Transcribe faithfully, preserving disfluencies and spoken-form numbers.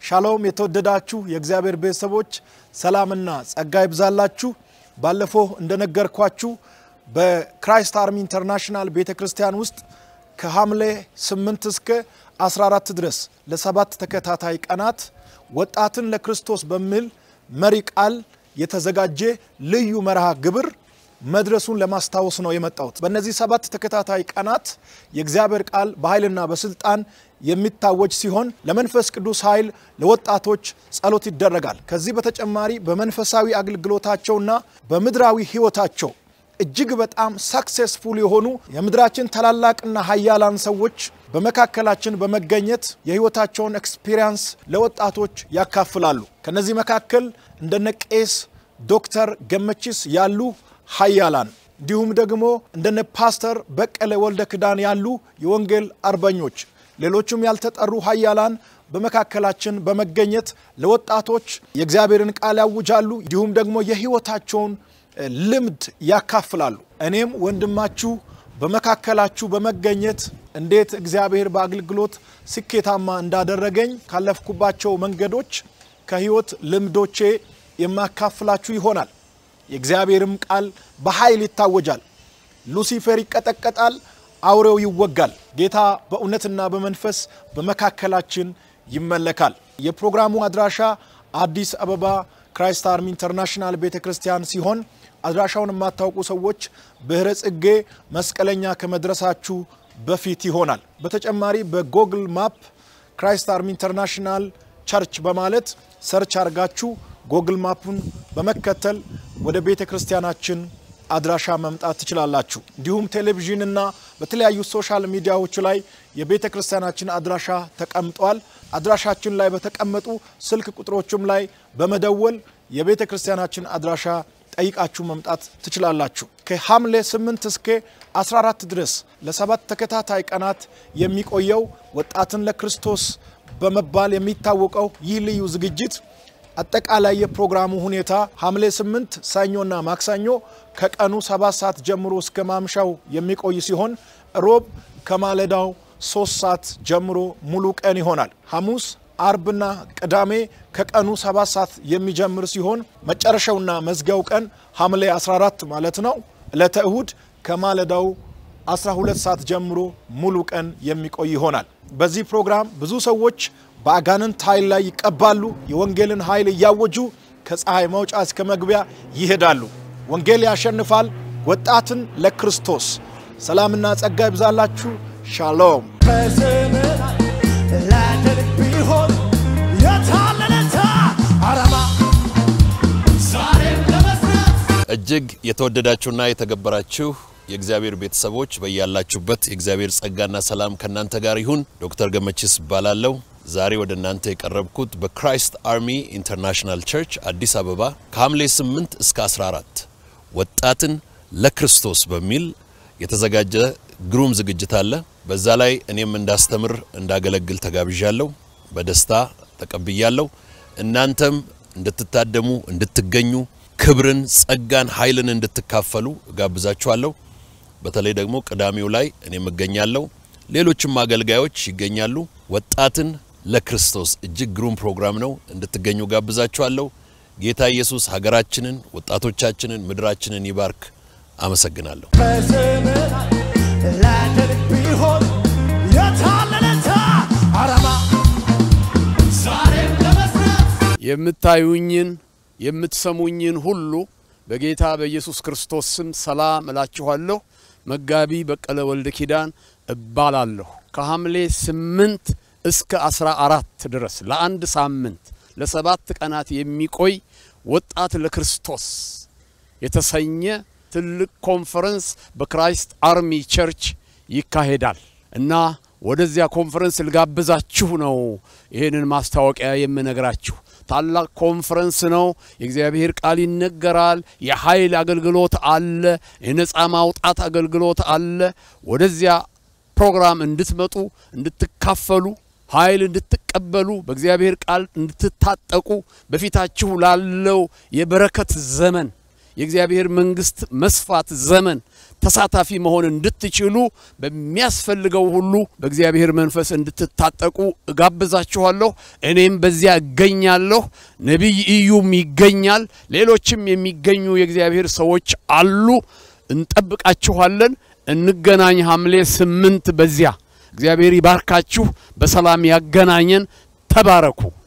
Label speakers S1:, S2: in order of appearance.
S1: ሻሎም የተወደዳችሁ የእግዚአብሔር ቤተሰቦች ሰላምና ጸጋ ይብዛላችሁ ባለፈው እንደነገርኳችሁ በክራይስት አርሚ ኢንተርናሽናል ቤተክርስቲያን ውስጥ ከሐምሌ ስምንት እስከ አስራ አራት ድረስ ለሰባት ተከታታይ ቀናት ወጣትን ለክርስቶስ በሚል መሪ ቃል የተዘጋጀ ልዩ መርሃ ግብር መድረሱን ለማስታወስ ነው የመጣሁት በእነዚህ ሰባት ተከታታይ ቀናት የእግዚአብሔር ቃል በኃይልና በስልጣን የሚታወጅ ሲሆን ለመንፈስ ቅዱስ ኃይል ለወጣቶች ጸሎት ይደረጋል ከዚህ በተጨማሪ በመንፈሳዊ አገልግሎታቸውና በምድራዊ ህይወታቸው እጅግ በጣም ሰክሰስፉል የሆኑ የምድራችን ታላላቅና ኃያላን ሰዎች በመካከላችን በመገኘት የህይወታቸውን ኤክስፒሪየንስ ለወጣቶች ያካፍላሉ ከነዚህ መካከል እንደነ ቄስ ዶክተር ገመቺስ ያሉ ኃያላን እንዲሁም ደግሞ እንደነ ፓስተር በቀለ ወልደ ክዳን ያሉ የወንጌል አርበኞች ሌሎችም ያልተጠሩ ኃያላን በመካከላችን በመገኘት ለወጣቶች የእግዚአብሔርን ቃል ያውጃሉ እንዲሁም ደግሞ የህይወታቸውን ልምድ ያካፍላሉ እኔም ወንድማችሁ በመካከላችሁ በመገኘት እንዴት እግዚአብሔር በአገልግሎት ስኬታማ እንዳደረገኝ ካለፍኩባቸው መንገዶች ከህይወት ልምዶቼ የማካፍላችሁ ይሆናል የእግዚአብሔርም ቃል በኃይል ይታወጃል ሉሲፈር ይቀጠቀጣል አውሬው ይወጋል ጌታ በእውነትና በመንፈስ በመካከላችን ይመለካል የፕሮግራሙ አድራሻ አዲስ አበባ ክራይስት አርሚ ኢንተርናሽናል ቤተክርስቲያን ሲሆን አድራሻውን ማታውቁ ሰዎች በህረ ጽጌ መስቀለኛ ከመድረሳችሁ በፊት ይሆናል በተጨማሪ በጉግል ማፕ ክራይስት አርሚ ኢንተርናሽናል ቸርች በማለት ሰርች አርጋችሁ ጉግል ማፑን በመከተል ወደ ቤተክርስቲያናችን አድራሻ መምጣት ትችላላችሁ እንዲሁም ቴሌቪዥንና በተለያዩ ሶሻል ሚዲያዎች ላይ የቤተክርስቲያናችን አድራሻ ተቀምጧል አድራሻችን ላይ በተቀመጡ ስልክ ቁጥሮችም ላይ በመደወል የቤተክርስቲያናችን አድራሻ ጠይቃችሁ መምጣት ትችላላችሁ ከሐምሌ ስምንት እስከ አስራ አራት ድረስ ለሰባት ተከታታይ ቀናት የሚቆየው ወጣትን ለክርስቶስ በመባል የሚታወቀው ይህ ልዩ ዝግጅት አጠቃላይ የፕሮግራሙ ሁኔታ ሐምሌ ስምንት ሰኞና ማክሰኞ ከቀኑ ሰባት ሰዓት ጀምሮ እስከ ማምሻው የሚቆይ ሲሆን ሮብ ከማለዳው ሶስት ሰዓት ጀምሮ ሙሉ ቀን ይሆናል ሐሙስ አርብና ቅዳሜ ከቀኑ ሰባት ሰዓት የሚጀምር ሲሆን መጨረሻውና መዝጊያው ቀን ሐምሌ አስራ አራት ማለት ነው ዕለተ እሁድ ከማለዳው አስራ ሁለት ሰዓት ጀምሮ ሙሉ ቀን የሚቆይ ይሆናል በዚህ ፕሮግራም ብዙ ሰዎች በአጋንንት ኃይል ላይ ይቀባሉ የወንጌልን ኃይል ያወጁ ከፀሐይ መውጫ እስከ መግቢያ ይሄዳሉ ወንጌል ያሸንፋል ወጣትን ለክርስቶስ ሰላምና ጸጋ ይብዛላችሁ ሻሎም
S2: እጅግ የተወደዳችሁና የተገበራችሁ የእግዚአብሔር ቤተሰቦች በእያላችሁበት የእግዚአብሔር ጸጋና ሰላም ከናንተ ጋር ይሁን ዶክተር ገመቺስ ባላለው ዛሬ ወደ እናንተ የቀረብኩት በክራይስት አርሚ ኢንተርናሽናል ቸርች አዲስ አበባ ከሐምሌ ስምንት እስከ አስራ አራት ወጣትን ለክርስቶስ በሚል የተዘጋጀ ግሩም ዝግጅት አለ በዛ ላይ እኔም እንዳስተምር እንዳገለግል ተጋብዣለሁ በደስታ ተቀብያለሁ እናንተም እንድትታደሙ እንድትገኙ ክብርን ጸጋን ኃይልን እንድትካፈሉ ጋብዛችኋለሁ በተለይ ደግሞ ቅዳሜው ላይ እኔም እገኛለሁ ሌሎችም አገልጋዮች ይገኛሉ ወጣትን ለክርስቶስ እጅግ ግሩም ፕሮግራም ነው እንድትገኙ ጋብዛችኋለሁ ጌታ ኢየሱስ ሀገራችንን ወጣቶቻችንን ምድራችንን ይባርክ አመሰግናለሁ
S3: የምታዩኝን የምትሰሙኝን ሁሉ በጌታ በኢየሱስ ክርስቶስ ስም ሰላም እላችኋለሁ መጋቢ በቀለ ወልደ ኪዳን እባላለሁ ከሐምሌ ስምንት እስከ አስራ አራት ድረስ ለአንድ ሳምንት ለሰባት ቀናት የሚቆይ ወጣት ለክርስቶስ የተሰኘ ትልቅ ኮንፈረንስ በክራይስት አርሚ ቸርች ይካሄዳል እና ወደዚያ ኮንፈረንስ ልጋብዛችሁ ነው ይሄንን ማስታወቂያ የምነግራችሁ ታላቅ ኮንፈረንስ ነው የእግዚአብሔር ቃል ይነገራል የኃይል አገልግሎት አለ የነጻ ማውጣት አገልግሎት አለ ወደዚያ ፕሮግራም እንድትመጡ እንድትካፈሉ ኃይል እንድትቀበሉ በእግዚአብሔር ቃል እንድትታጠቁ በፊታችሁ ላለው የበረከት ዘመን የእግዚአብሔር መንግስት መስፋት ዘመን ተሳታፊ መሆን እንድትችሉ በሚያስፈልገው ሁሉ በእግዚአብሔር መንፈስ እንድትታጠቁ እጋብዛችኋለሁ። እኔም በዚያ እገኛለሁ። ነብይ ኢዩም ይገኛል። ሌሎችም የሚገኙ የእግዚአብሔር ሰዎች አሉ። እንጠብቃችኋለን። እንገናኝ ሐምሌ ስምንት በዚያ። እግዚአብሔር ይባርካችሁ። በሰላም ያገናኘን። ተባረኩ።